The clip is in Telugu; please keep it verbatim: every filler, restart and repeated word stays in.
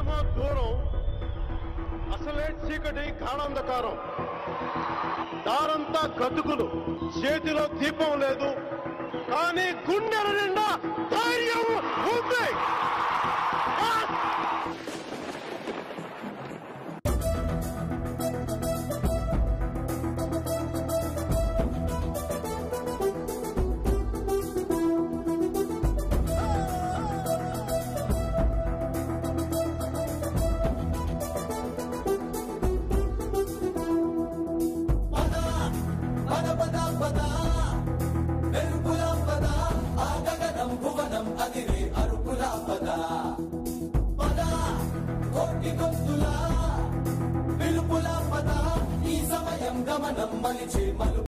వెలుగేమో దూరం, అసలే చీకటి గాఢాంధకారం. దారంతా గతుకులు, చేతిలో దీపం లేదు, కానీ గుండెల నిండా ధైర్యం ఉంది. గమనం మలిచే మలు